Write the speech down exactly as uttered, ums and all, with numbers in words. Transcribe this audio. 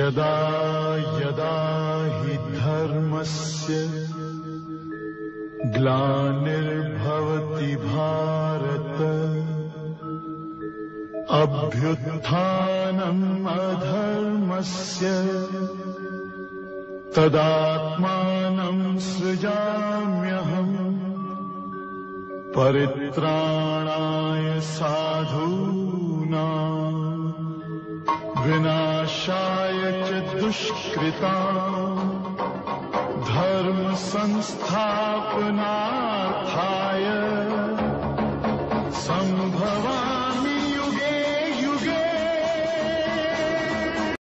यदा यदा हि धर्मस्य ग्लानिर्भवति भारत अभ्युत्थानम् अधर्मस्य तदात्मानं सृजाम्यहम् परित्राणाय साधूनां विनाशाय च दुष्कृताम् धर्म संस्थापनार्थाय संभवा